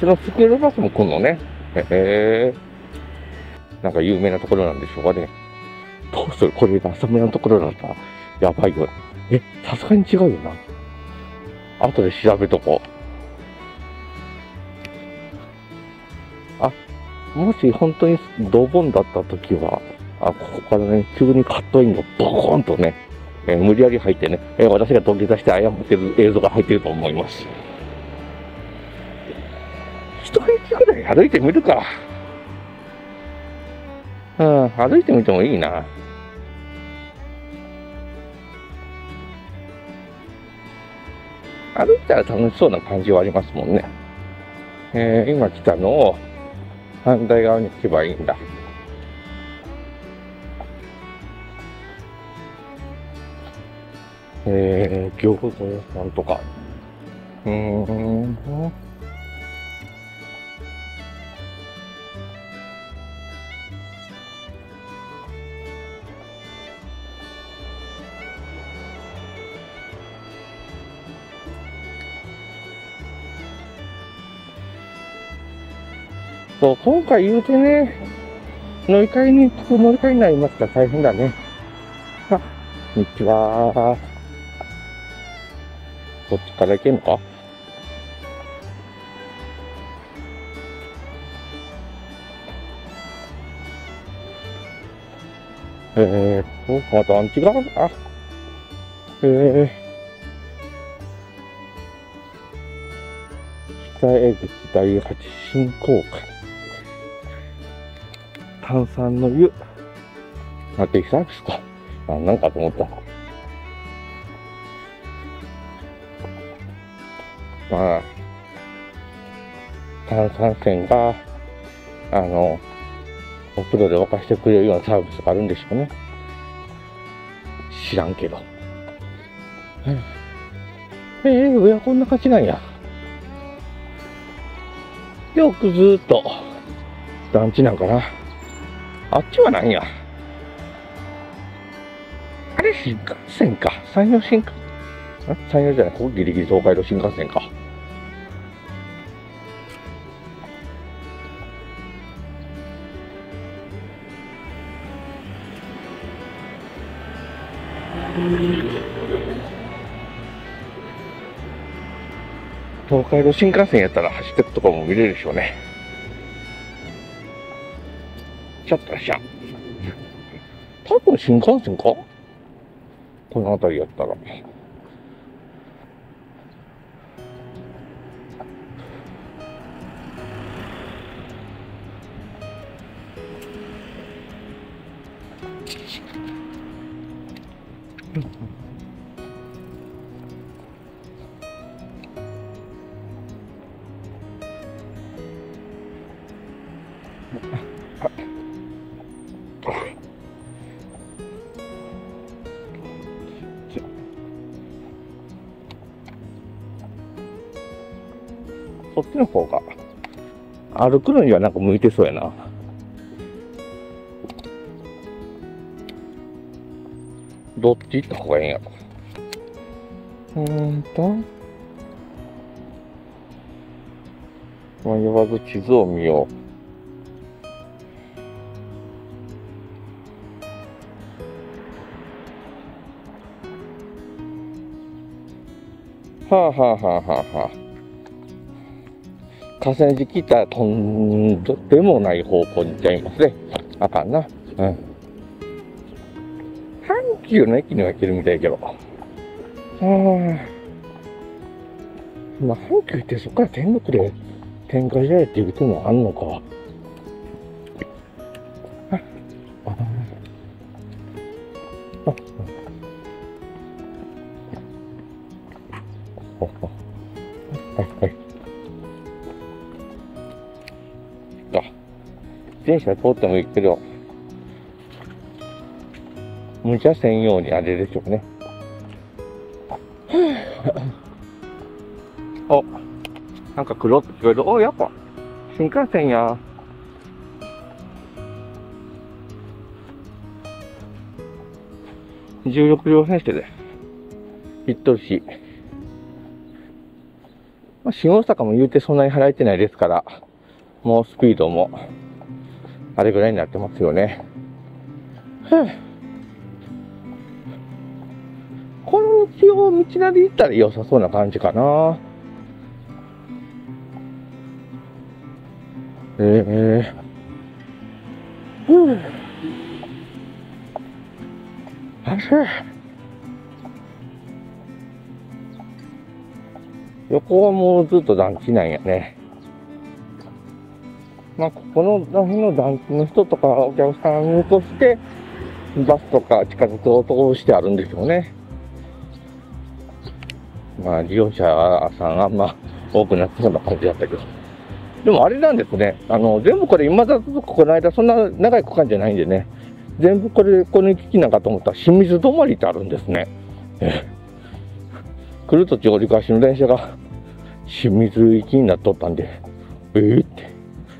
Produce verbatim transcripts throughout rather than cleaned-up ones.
のスクールバスも来んのね。へえ。なんか有名なところなんでしょうかね。どうするこれが浅村のところだったら、やばいよ。え、さすがに違うよな。後で調べとこう。あ、もし本当にドボンだった時は、あ、ここからね、急にカットインがボコーンとね、えー無理やり入ってね、えー私が土下座して謝ってる映像が入ってると思います。一駅ぐらい歩いてみるか。うん、歩いてみてもいいな。歩いたら楽しそうな感じはありますもんね。えー、今来たのを反対側に行けばいいんだ。えー、餃子屋さんとか。うーん。そう、今回言うてね、乗り換えに、乗り換えになりますから大変だね。あ、こんにちは。こっちから行けんのか。えーっと、またあんちが、あ、えー、北江口だいはち振興会。炭酸の湯。あ、デイサービスか。あ、なんかと思った。まあ、炭酸泉が、あの、お風呂で沸かしてくれるようなサービスがあるんでしょうね。知らんけど。ええー、上はこんな感じなんや。よくずーっと、団地なんかな。あっちは何や。あれ新幹線か。山陽新幹、ん山陽じゃない、ここギリギリ東海道新幹線か。東海道新幹線やったら走ってくとこも見れるでしょうね。ちょっとしゃ。多分新幹線かこの辺りやったら。そっちの方が歩くのにはなんか向いてそうやな。どっち行った方がいいんやろ。うーんと、迷わず地図を見よう。はあはあはあはあはあ。河川敷来たらとんでもない方向に行っちゃいますね。あかんな。うん。阪急の駅には行けるみたいやけど。ああ。まあ、阪急ってそこから天国で天下茶屋っていう手もあんのか。あ、あ、あ、あ、はいはい。あ、自転車通ってもいいけど、無茶専用にあれでしょうね。お、なんか黒って聞こえる。お、やっぱ、新幹線や。じゅうろく両編成で。行っとるし。 まあ、新大阪も言うてそんなに払えてないですから、もうスピードも、あれぐらいになってますよね。この道を道なり行ったら良さそうな感じかな。ええー。ふぅ。あれ横はもうずっと団地なんやね。まあ、ここの辺の団地の人とかお客さんとして、バスとか地下鉄を通してあるんでしょうね。まあ、利用者さんがあんま多くなってそうな感じだったけど。でもあれなんですね。あの、全部これ今だとこの間そんな長い区間じゃないんでね。全部これ、この行き来なんかと思ったら清水止まりってあるんですね。ええ来る途中折り返しの電車が清水行きになっとったんで、ええって、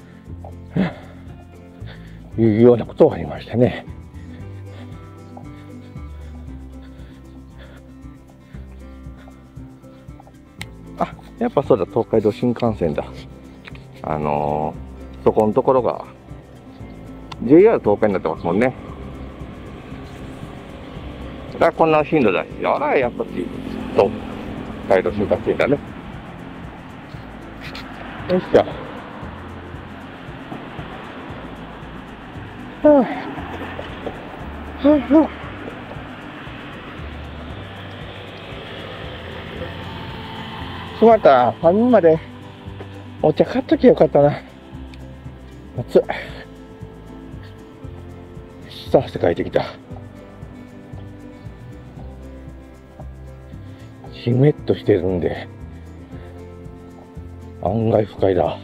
いうようなことがありましたね。あ、やっぱそうだ、東海道新幹線だ。あのー、そこのところが ジェイアール 東海になってますもんね。だからこんな進路だし、あら、やっぱし、東海道新幹線だね。よいしょ。はぁ、はぁ、はぁ。しまった。ファミマでお茶買っときゃよかったな。暑い。さあ、汗かいてきた。じめっとしてるんで、案外不快だ。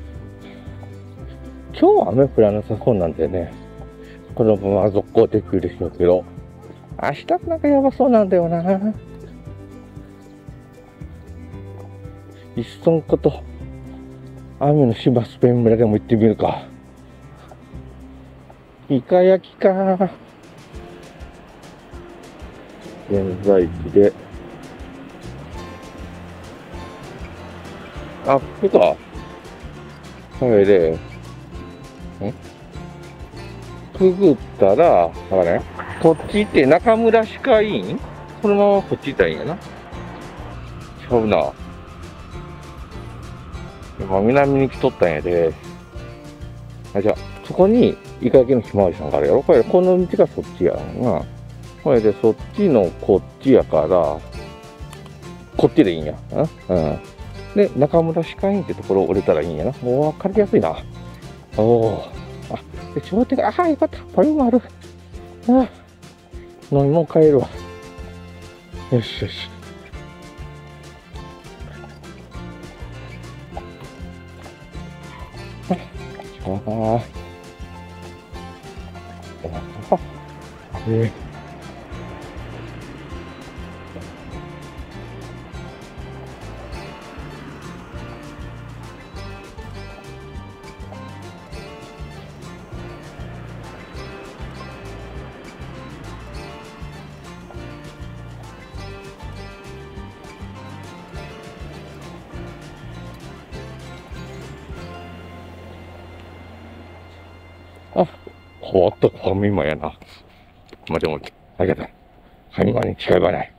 今日は雨降らなさそうなんでね、このまま続行できるでしょうけど、明日なんかやばそうなんだよな。いっそんこと、雨の芝スペイン村でも行ってみるか。イカ焼きか。現在地で。あ、これか。それで、んくぐったら、だからね、こっち行って中村歯科医院このままこっち行ったらいいんやな。ちゃうな。今、南に来とったんやで。あ、じゃあ、そこに、イカ焼きのひまわりさんがあるやろ。これ、この道がそっちやんな。これで、そっちのこっちやから、こっちでいいんや。うん。で、中村歯科医院ってところ降りたらいいんやな。もう分かりやすいな。おお。あ、で、商店が、ああ、よかった。パリもある。ああ。飲み物買えるわ。よしよし。ああ。えーあ、変わったファミマやな。まあ、でも、ありがたい。ファミマに違いはない。